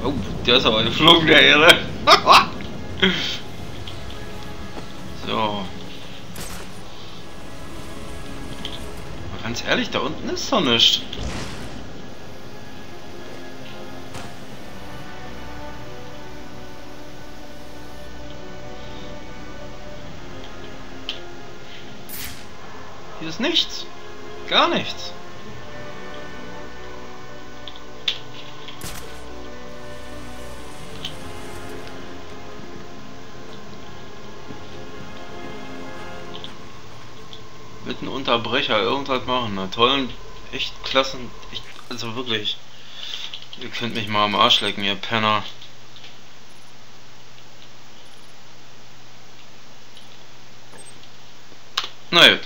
Oh, der ist aber geflogen, der Ehre. So. Aber ganz ehrlich, da unten ist doch nichts. Hier ist nichts. Gar nichts. Mit einem Unterbrecher irgendwas machen. Na tollen, echt klassen. Also wirklich. Ihr könnt mich mal am Arsch lecken, ihr Penner. Na gut.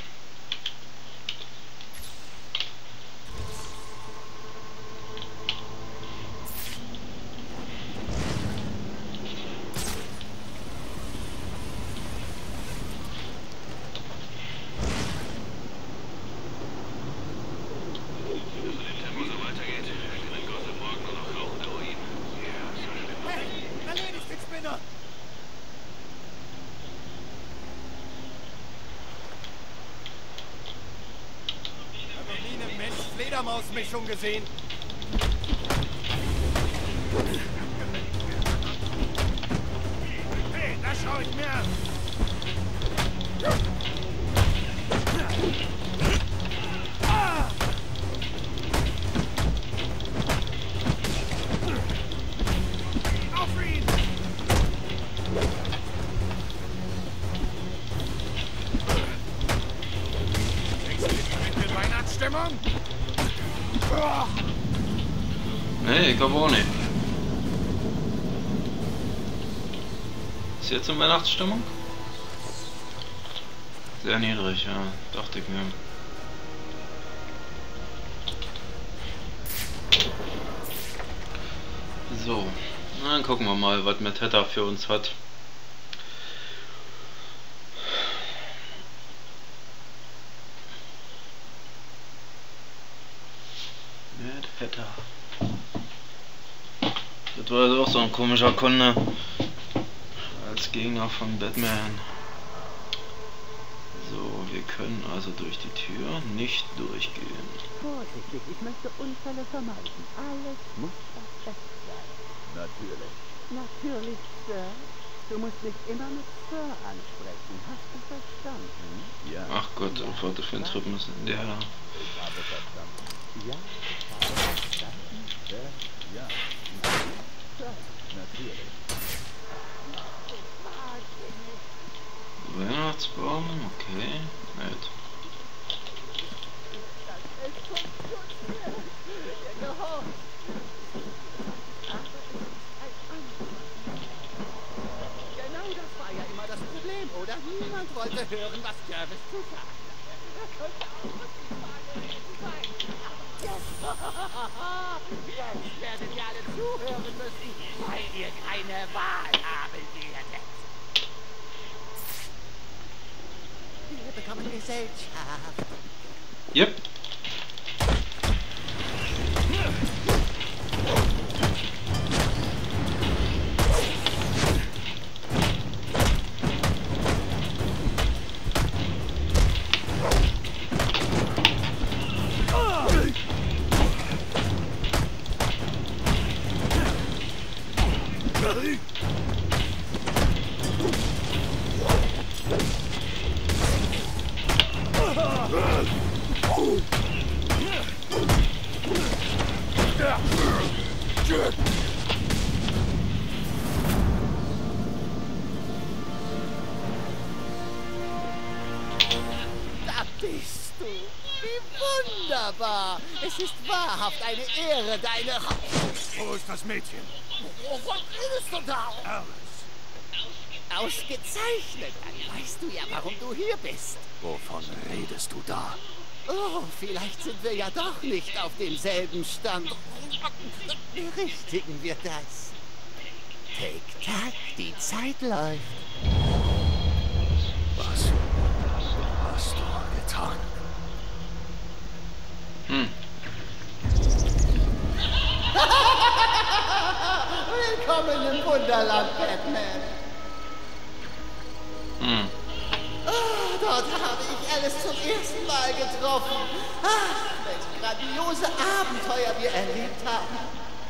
Fledermaus-Mischung gesehen. Hey, das schau ich mir an. Auf ihn! Weihnachtsstimmung? Nee, ich glaube auch nicht. Ist jetzt eine Weihnachtsstimmung? Sehr niedrig, ja. Dachte ich mir. So. Dann gucken wir mal, was Metheta für uns hat. Metheta. Das war jetzt auch so ein komischer Kunde als Gegner von Batman. So, wir können also durch die Tür nicht durchgehen. Vorsichtig, ich möchte Unfälle vermeiden. Alles muss perfekt sein. Natürlich. Natürlich, Sir. Du musst mich immer mit Sir ansprechen. Hast du verstanden? Ja. Ach Gott, was für ein Trip müssen der da. Ich habe verstanden. Ja, ich habe verstanden, Sir. Ja, Sir. natürlich. Weihnachtsbaum, okay. Nett. Es funktioniert. Der gehorcht. Aber es ist ein anderer. Genau das war ja immer das Problem, oder? Niemand wollte hören, was Jervis zu sagen hatte. Er könnte auch was die Frage sein. Jetzt werden wir alle zuhören müssen, weil ihr keine Wahl haben werdet. Wir bekommen Gesellschaft. Yep. Da bist du. Wie wunderbar. Es ist wahrhaft eine Ehre, deine... Wo ist das Mädchen? Wovon redest du da? Alice. Ausgezeichnet. Dann weißt du ja, warum du hier bist. Wovon redest du da? Oh, vielleicht sind wir ja doch nicht auf demselben Stand. Berichtigen wir das. Tick-Tack, die Zeit läuft. Was hast du getan? willkommen im Wunderland, Batman. Dort habe ich Alice zum ersten Mal getroffen. Welche grandiose Abenteuer wir erlebt haben.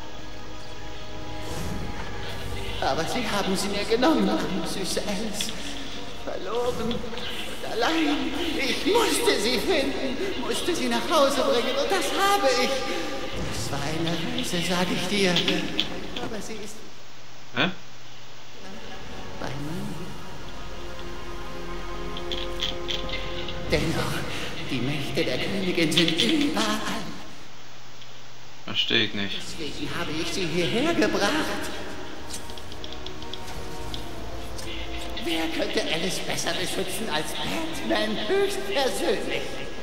Aber sie haben sie mir genommen, süße Alice. Verloren und allein. Ich musste sie finden, musste sie nach Hause bringen und das habe ich. Das war eine Reise, sage ich dir. Aber sie ist... Hä? Bei mir. Dennoch, die Mächte der Königin sind überall. Verstehe ich nicht. Deswegen habe ich sie hierher gebracht. Wer könnte Alice besser beschützen als Batman höchstpersönlich?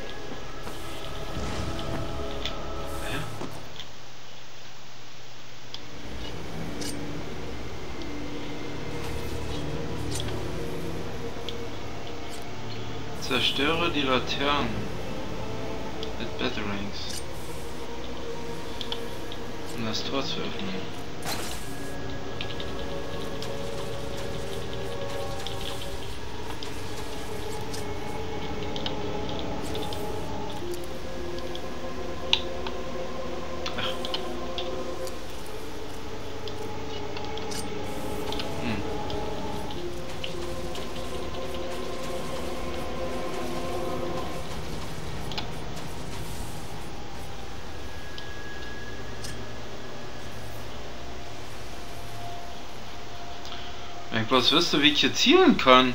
Zerstöre die Laternen mit Batarangs, um das Tor zu öffnen. Wenn ich bloß wüsste, wie ich hier zielen kann.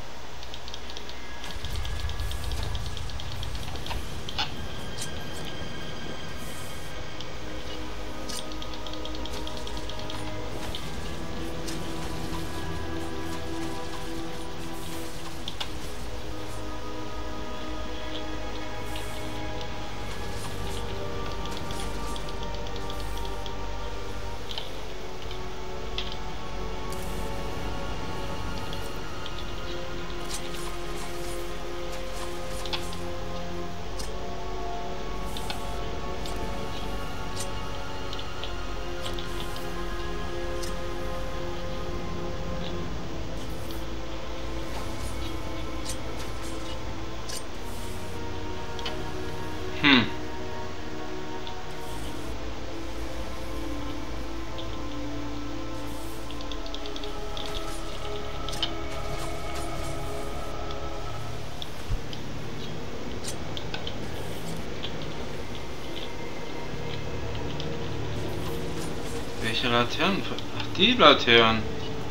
Welche Laternen? Ach, die Laternen.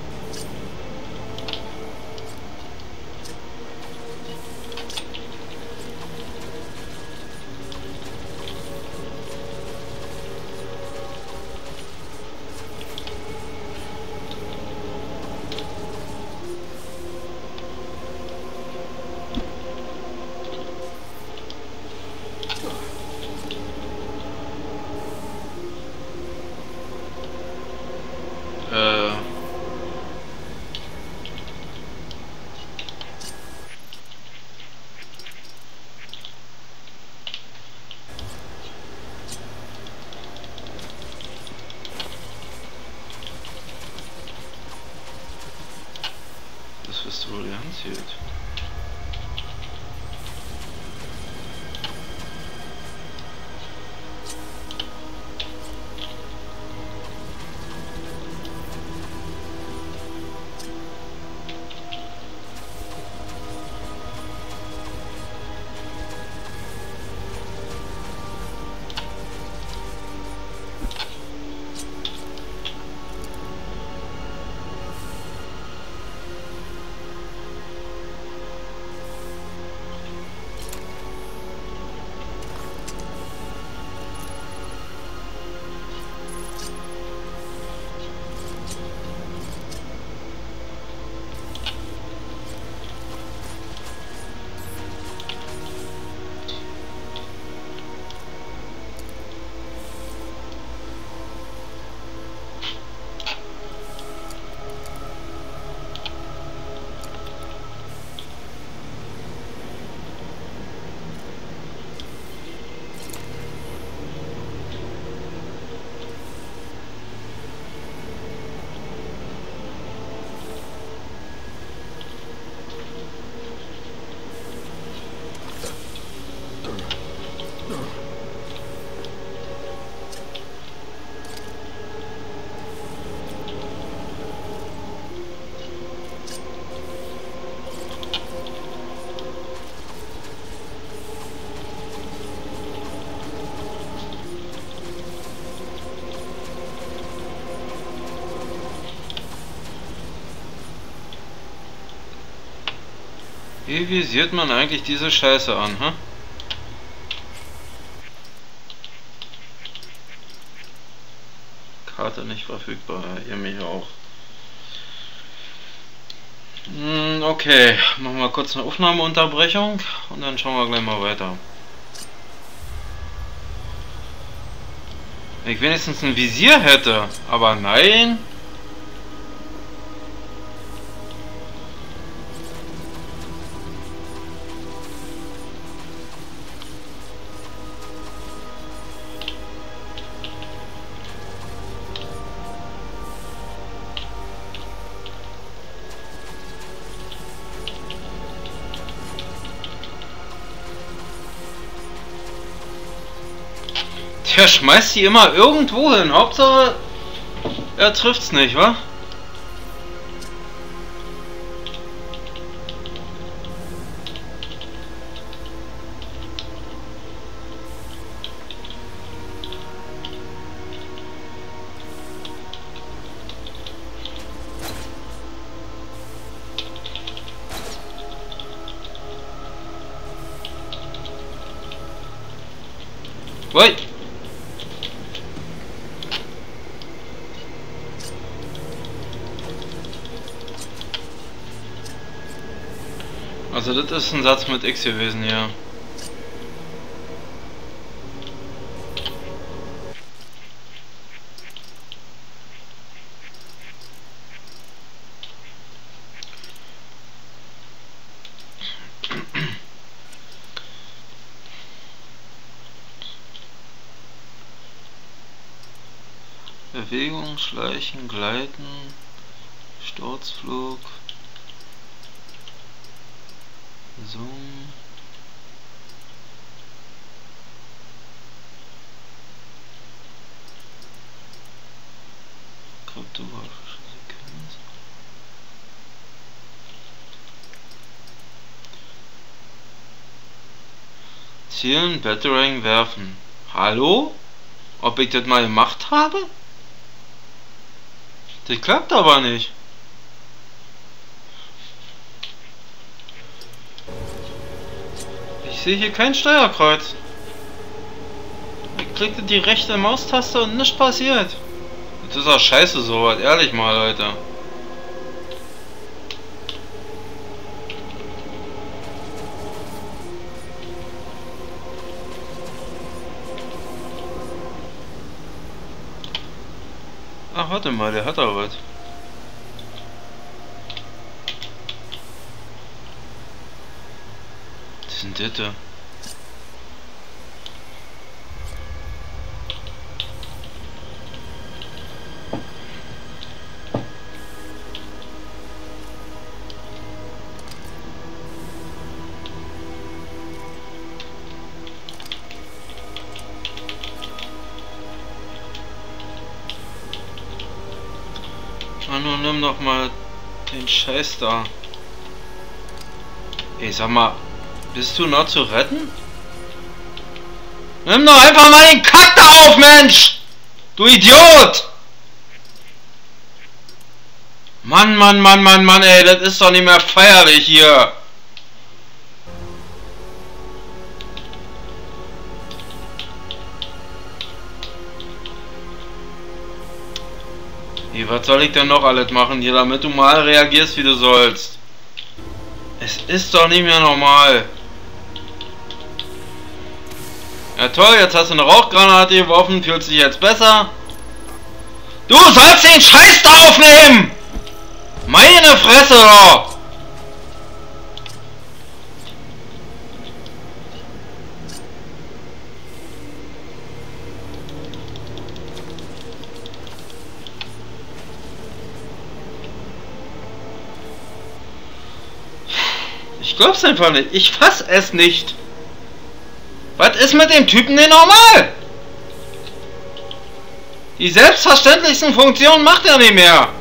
Das wirst du wohl die Hand hielt. Wie visiert man eigentlich diese Scheiße an, hä? Karte nicht verfügbar, ihr mich auch. Okay, machen wir kurz eine Aufnahmeunterbrechung und dann schauen wir gleich mal weiter. Wenn ich wenigstens ein Visier hätte, aber nein. Der schmeißt die immer irgendwo hin. Hauptsache, er trifft's nicht, wa? Wait. Also das ist ein Satz mit X gewesen, ja. Bewegung, Schleichen, Gleiten, Sturzflug. Zoom. Kryptografische Sequenz. Zielen, Battering, werfen. Hallo? Ob ich das mal gemacht habe? Das klappt aber nicht. Ich sehe hier kein Steuerkreuz. Ich klickte die rechte Maustaste und nichts passiert. Das ist auch scheiße sowas, ehrlich mal, Leute. Ach, warte mal, der hat aber was. Was sind das da? Manu, nimm doch mal den Scheiß da. Ey, sag mal, bist du noch zu retten? Nimm doch einfach mal den Kack da auf, Mensch! Du Idiot! Mann, Mann, Mann, Mann, Mann, ey, das ist doch nicht mehr feierlich hier. Hey, was soll ich denn noch alles machen hier, damit du mal reagierst, wie du sollst? Es ist doch nicht mehr normal. Ja toll, jetzt hast du eine Rauchgranate geworfen, fühlst dich jetzt besser? Du sollst den Scheiß da aufnehmen! Meine Fresse doch! Ich glaub's einfach nicht. Ich fass es nicht. Was ist mit dem Typen denn normal? Die selbstverständlichsten Funktionen macht er nicht mehr.